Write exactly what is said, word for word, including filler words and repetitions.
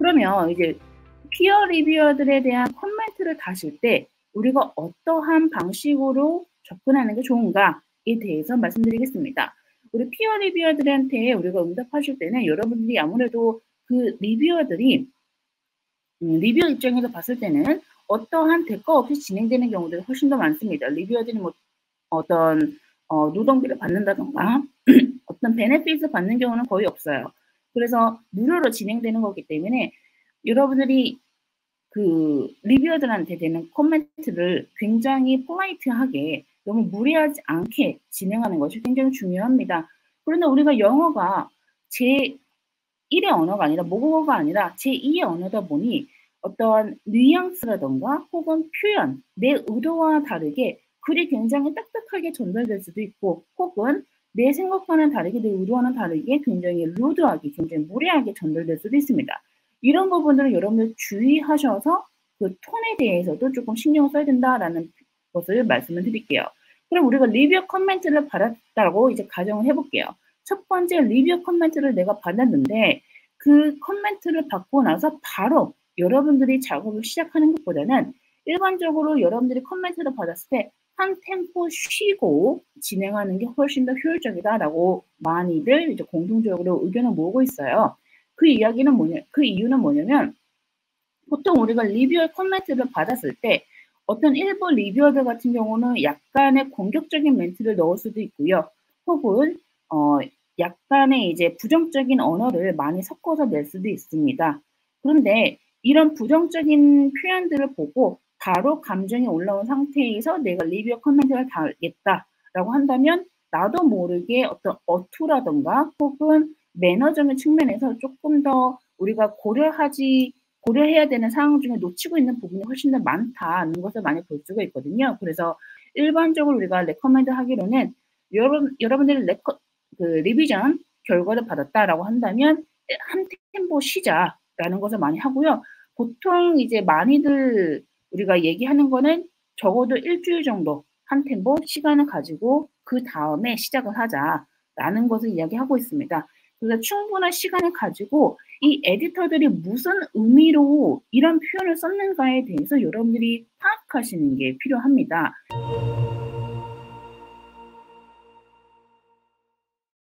그러면 이제 피어 리뷰어들에 대한 코멘트를 다실 때 우리가 어떠한 방식으로 접근하는 게 좋은가에 대해서 말씀드리겠습니다. 우리 피어 리뷰어들한테 우리가 응답하실 때는 여러분들이 아무래도 그 리뷰어들이 음, 리뷰어 입장에서 봤을 때는 어떠한 대가 없이 진행되는 경우들이 훨씬 더 많습니다. 리뷰어들이 뭐 어떤 어, 노동비를 받는다던가 어떤 베네핏을 받는 경우는 거의 없어요. 그래서 무료로 진행되는 거기 때문에 여러분들이 그 리뷰어들한테 되는 코멘트를 굉장히 폴라이트하게 너무 무리하지 않게 진행하는 것이 굉장히 중요합니다. 그런데 우리가 영어가 제일의 언어가 아니라 모국어가 아니라 제이의 언어다 보니 어떤 뉘앙스라던가 혹은 표현, 내 의도와 다르게 글이 굉장히 딱딱하게 전달될 수도 있고 혹은 내 생각과는 다르게 내 의도와는 다르게 굉장히 루드하게 굉장히 무례하게 전달될 수도 있습니다. 이런 부분들은 여러분들 주의하셔서 그 톤에 대해서도 조금 신경을 써야 된다라는 것을 말씀을 드릴게요. 그럼 우리가 리뷰 코멘트를 받았다고 이제 가정을 해볼게요. 첫 번째 리뷰 코멘트를 내가 받았는데 그 코멘트를 받고 나서 바로 여러분들이 작업을 시작하는 것보다는 일반적으로 여러분들이 코멘트를 받았을 때 한 템포 쉬고 진행하는 게 훨씬 더 효율적이다라고 많이들 이제 공통적으로 의견을 모으고 있어요. 그 이야기는 뭐냐, 그 이유는 뭐냐면 보통 우리가 리뷰어 코멘트를 받았을 때 어떤 일부 리뷰어들 같은 경우는 약간의 공격적인 멘트를 넣을 수도 있고요. 혹은 어, 약간의 이제 부정적인 언어를 많이 섞어서 낼 수도 있습니다. 그런데 이런 부정적인 표현들을 보고 바로 감정이 올라온 상태에서 내가 리뷰어 코멘트를 달겠다라고 한다면 나도 모르게 어떤 어투라던가 혹은 매너적인 측면에서 조금 더 우리가 고려하지 고려해야 되는 상황 중에 놓치고 있는 부분이 훨씬 더 많다는 것을 많이 볼 수가 있거든요. 그래서 일반적으로 우리가 레커멘드 하기로는 여러분, 여러분들이 레커, 그 리비전 결과를 받았다라고 한다면 한 템포 쉬자라는 것을 많이 하고요. 보통 이제 많이들 우리가 얘기하는 거는 적어도 일주일 정도 한 템포 시간을 가지고 그 다음에 시작을 하자라는 것을 이야기하고 있습니다. 그래서 충분한 시간을 가지고 이 에디터들이 무슨 의미로 이런 표현을 썼는가에 대해서 여러분들이 파악하시는 게 필요합니다.